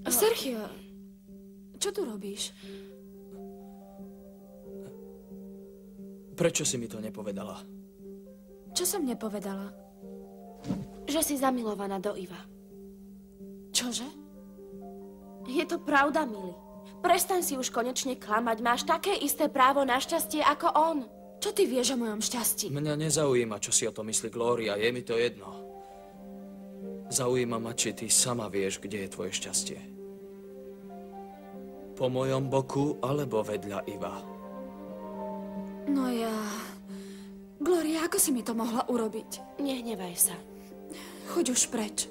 Sergio, čo tu robíš? Prečo si mi to nepovedala? Čo som nepovedala? Že si zamilovaná do Iva. Čože? Je to pravda, Milly. Prestaň si už konečne klamať. Máš také isté právo na šťastie ako on. Čo ty vieš o mojom šťastí? Mňa nezaujíma, čo si o tom myslí Gloria. Je mi to jedno. Zaujíma ma, či ty sama vieš, kde je tvoje šťastie. Po mojom boku, alebo vedľa Iva. No ja... Gloria, ako si mi to mohla urobiť? Nehnevaj sa. Choď už preč.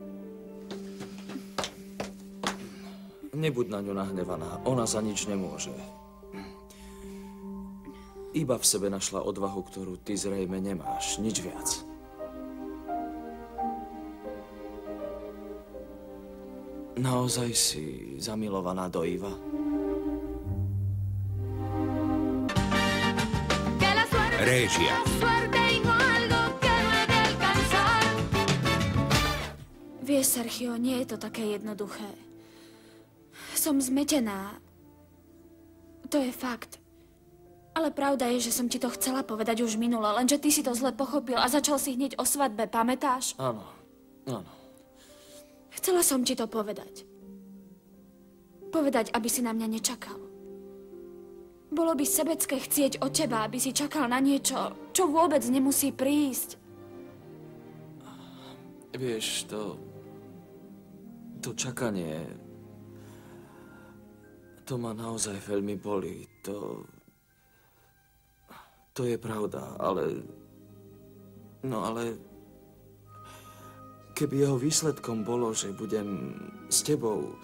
Nebuď na ňu nahnevaná. Ona za nič nemôže. Iba v sebe našla odvahu, ktorú ty zrejme nemáš. Nič viac. Naozaj si zamilovaná do Iva? Régia. Vieš, Sergio, nie je to také jednoduché. Som zmetená. To je fakt. Ale pravda je, že som ti to chcela povedať už minule, lenže ty si to zle pochopil a začal si hneď o svadbe, pamätáš? Áno, áno. Chcela som ti to povedať. Povedať, aby si na mňa nečakal. Bolo by sebecké chcieť od teba, aby si čakal na niečo, čo vôbec nemusí prísť. Vieš, to čakanie, to ma naozaj veľmi bolí. To je pravda, ale... No ale... Keby jeho výsledkom bolo, že budem s tebou,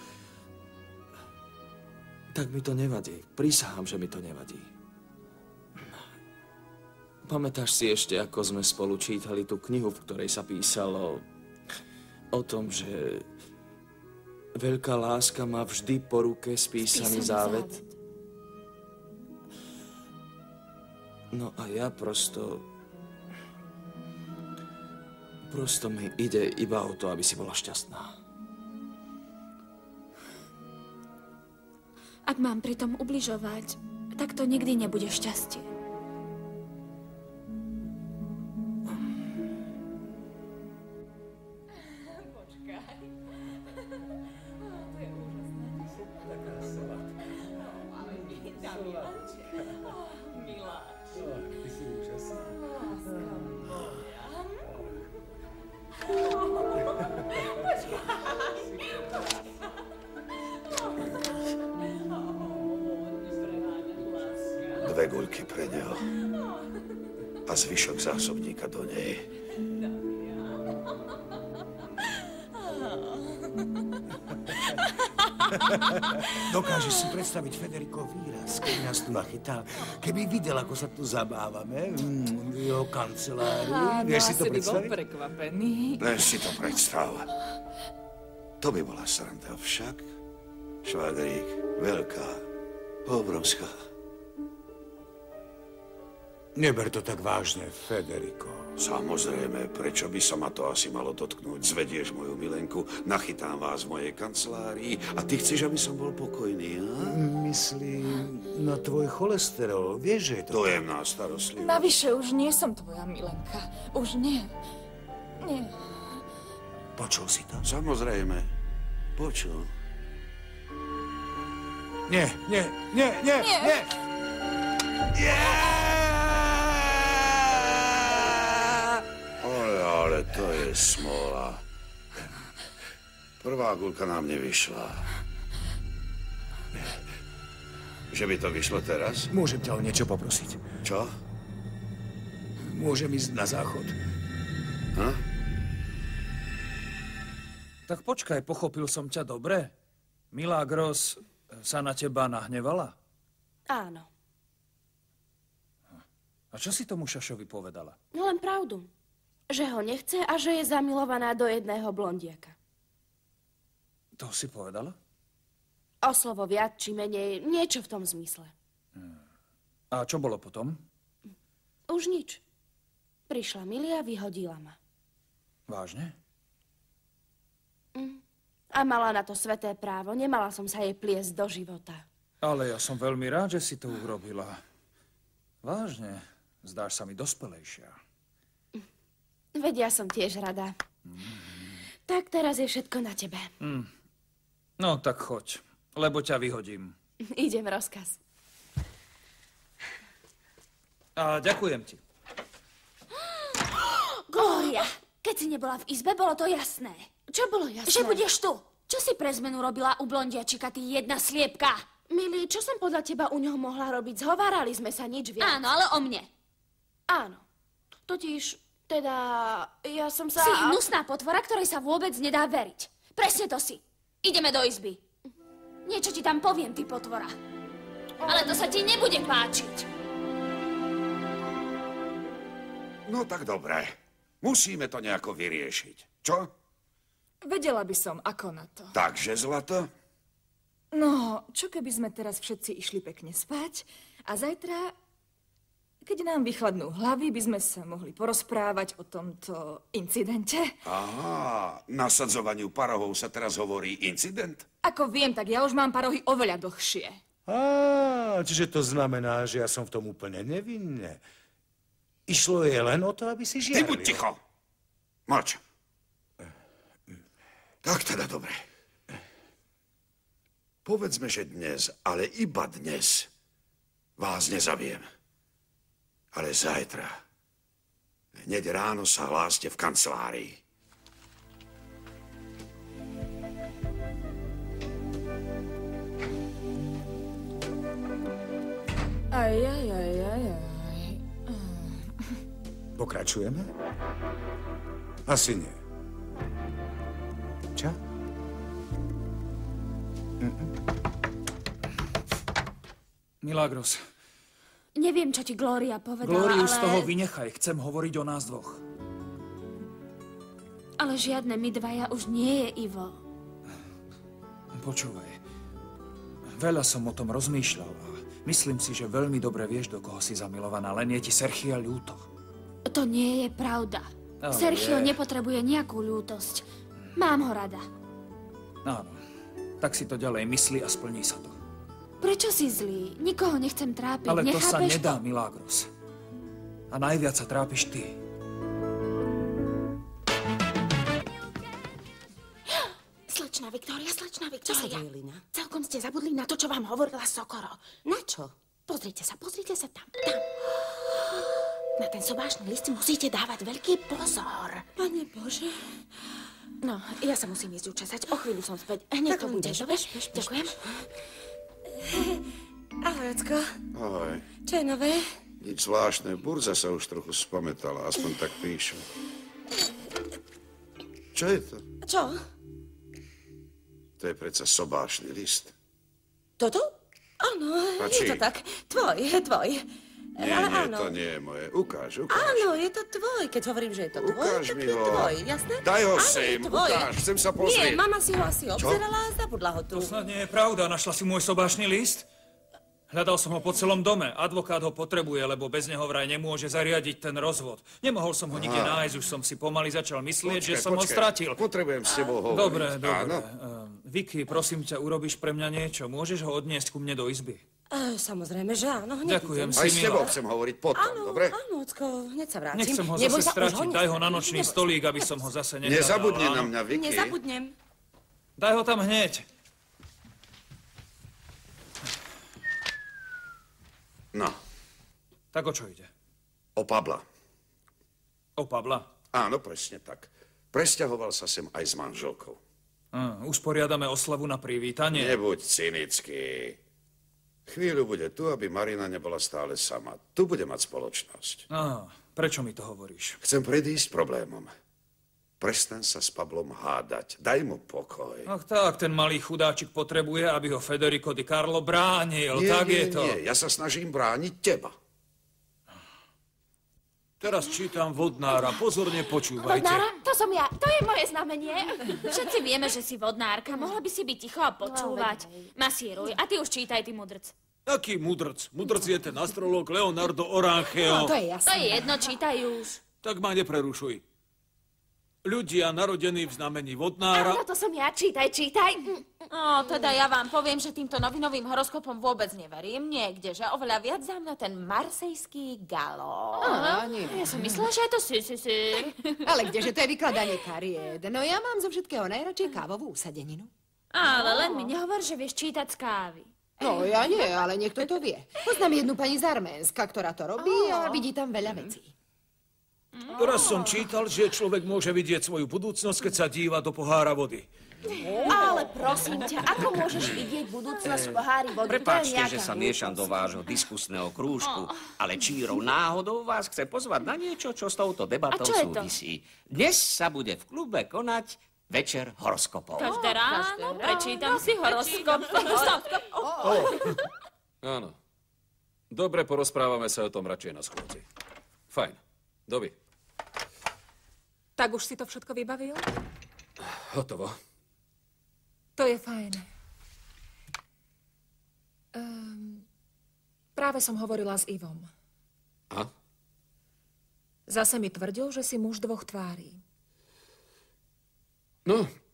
tak mi to nevadí. Prisahám, že mi to nevadí. Pamätáš si ešte, ako sme spolu čítali tú knihu, v ktorej sa písalo o tom, že veľká láska má vždy po ruke spísaný závet? No a ja prosto mi ide iba o to, aby si bola šťastná. Ak mám pri tom ubližovať, tak to nikdy nebude šťastie. Dve guľky pre neho a zvyšok zásobníka do nej. Dokážeš si predstaviť Federikov výraz, keď nás tu nachytal? Keby videl, ako sa tu zabávame v jeho kancelárii. Vieš si to predstaviť? Bol prekvapený. Len si to predstav. To by bola sranda však. Švagrík, veľká, obrovská. Neber to tak vážne, Federico. Samozrejme, prečo by sa ma to asi malo dotknúť? Zvedieš moju milenku, nachytám vás v mojej kancelárii a ty chceš, aby som bol pokojný, a? Myslím na tvoj cholesterol. Vieš, že je to... Dojemná starostlivosť. Navyše už nie som tvoja milenka. Už nie. Nie. Počul si to? Samozrejme. Počul. Nie. Ale to je smola. Prvá guľka nám nevyšla. Že by to vyšlo teraz? Môžem ťa o niečo poprosiť. Čo? Môžem ísť na záchod. Ha? Tak počkaj, pochopil som ťa dobre? Milagros sa na teba nahnevala? Áno. A čo si tomu Šašovi povedala? No len pravdu. Že ho nechce a že je zamilovaná do jedného blondiaka. To si povedala? O slovo viac či menej, niečo v tom zmysle. A čo bolo potom? Už nič. Prišla Milly a vyhodila ma. Vážne? A mala na to sveté právo. Nemala som sa jej pliesť do života. Ale ja som veľmi rád, že si to urobila. Vážne, zdáš sa mi dospelejšia. Veď ja som tiež rada. Tak teraz je všetko na tebe. No, tak choď, lebo ťa vyhodím. Idem rozkaz. A ďakujem ti. Glória, keď si nebola v izbe, bolo to jasné. Čo bolo jasné? Že budeš tu. Čo si pre zmenu robila u blondiačika, ty jedna sliepka? Milý, čo som podľa teba u neho mohla robiť? Zhovárali sme sa nič viac. Áno, ale o mne. Áno. Totiž, teda, ja som sa... Si hnusná potvora, ktorej sa vôbec nedá veriť. Presne to si. Ideme do izby. Niečo ti tam poviem, ty potvora. Ale to sa ti nebude páčiť. No tak dobre. Musíme to nejako vyriešiť. Čo? Vedela by som, ako na to. Takže, zlato? No, čo keby sme teraz všetci išli pekne spať a zajtra, keď nám vychladnú hlavy, by sme sa mohli porozprávať o tomto incidente? Aha, nasadzovaniu parohov sa teraz hovorí incident? Ako viem, tak ja už mám parohy oveľa dlhšie. Čiže to znamená, že ja som v tom úplne nevinne. Išlo je len o to, aby si žiaril. Ty buď ticho. Mlč. Tak teda dobre. Povedzme, že dnes, ale iba dnes, vás nezabijem. Ale zajtra, hneď ráno sa hláste v kancelárii. Aj. Pokračujeme? Asi nie. Čo? Milagros, Neviem, čo ti Glória povedala, Glóriu ale... z toho vynechaj. Chcem hovoriť o nás dvoch. Ale žiadne my dvaja už nie je, Ivo. Počúvaj, veľa som o tom rozmýšľal a myslím si, že veľmi dobre vieš, do koho si zamilovaná, len je ti Serchia ľúto. To nie je pravda. Ale Sergio je. nepotrebuje nejakú ľútosť. Mám ho rada. Áno, tak si to ďalej myslí a splní sa to. Prečo si zlý? Nikoho nechcem trápiť. Ale to sa Nechápeš nedá, Milagros. A najviac sa trápiš ty. Slečná Viktória. Čo sa deje, Lina? Celkom ste zabudli na to, čo vám hovorila Sokoro. Na čo? Pozrite sa tam. Na ten sobášny list musíte dávať veľký pozor. Pane Bože. No, ja sa musím ísť učesať. O chvíľu som späť. Hneď to Tak len bude, bež, dobre? bež. Ďakujem. Ahoj, Ocko. Ahoj. Čo je nové? Nič zvláštne. Burza sa už trochu spamätala, aspoň tak píšu. Čo je to? Čo? To je predsa sobášny list. Toto? Áno, A je či? to tak. Tvoj. Nie, Ale nie, áno. to nie je moje. Ukáž. Áno, je to tvoj. Keď hovorím, že je to tvoj, Ukáž tak mi je ho. tvoj, jasné? Daj ho Áno, sem, je tvoj. ukáž, chcem sa pozrieť. Nie, mama si ho asi obzerala a zabudla ho tu. To snad nie je pravda. Našla si môj sobášny list? Hľadal som ho po celom dome. Advokát ho potrebuje, lebo bez neho vraj nemôže zariadiť ten rozvod. Nemohol som ho nikde nájsť, už som si pomaly začal myslieť, že som ho stratil. Potrebujem s tebou hovoriť. Dobre. Áno. Vicky, prosím ťa, urobíš pre mňa niečo. Môžeš ho odniesť ku mne do izby? Samozrejme, že áno. Hneď Ďakujem idem. Aj si, s tebou milá. chcem hovoriť potom, dobre? Áno, Ocko, hneď sa vrátim. Nechcem ho Neboj zase sa, už stratiť. ho Daj ho na nestratíš. nočný Neboj sa. stolík, aby som ho zase nehľadal. Nezabudni na áno? mňa, Vicky. Nezabudnem. Daj ho tam hneď. No, Tak o čo ide? o Pabla. O Pavla? Áno, presne tak. Presťahoval sa sem aj s manželkou. Usporiadame oslavu na privítanie. Nebuď cynický. Chvíľu bude tu, aby Marina nebola stále sama. Tu bude mať spoločnosť. Prečo mi to hovoríš? Chcem predísť problémom. Prestaň sa s Pablom hádať. Daj mu pokoj. Ach tak, ten malý chudáčik potrebuje, aby ho Federico Di Carlo bránil. Tak je to. Nie, ja sa snažím brániť teba. Teraz čítam Vodnára. Pozorne počúvajte. Vodnára, to som ja. To je moje znamenie. Všetci vieme, že si vodnárka. Mohla by si byť ticho a počúvať. Masíruj. A ty už čítaj, ty mudrc. Aký mudrc? Mudrc je ten astrolog Leonardo Orancheo. No, to je To jasné. je jedno, čítaj už. Tak ma neprerušuj. Ľudia narodení v znamení vodnára... Áno, to som ja. Čítaj. No, teda ja vám poviem, že týmto novinovým horoskopom vôbec neverím. Niekde, že oveľa viac za mňa ten marsejský galo. Nie. Ja som myslela, že je to si. Ale kdeže to je vykladanie kariet? No ja mám zo všetkého najradšej kávovú usadeninu. Ale len mi nehovor, že vieš čítať z kávy. No ja nie, ale niekto to vie. Poznám jednu pani z Arménska, ktorá to robí a vidí tam veľa vecí. Raz som čítal, že človek môže vidieť svoju budúcnosť, keď sa díva do pohára vody. Ale prosím ťa, ako môžeš vidieť budúcnosť v pohári vody? Prepáčte, že sa miešam do vášho diskusného krúžku, ale čírou náhodou vás chce pozvať na niečo, čo s touto debatou súvisí. Dnes sa bude v klube konať večer horoskopov. Každé ráno prečítam si horoskop. Áno. Dobre, porozprávame sa o tom radšej na schôdzi. Fajn. Doby. Tak už si to všetko vybavil? Hotovo. To je fajn. Práve som hovorila s Ivom. A? Zase mi tvrdil, že si muž dvoch tvári. No,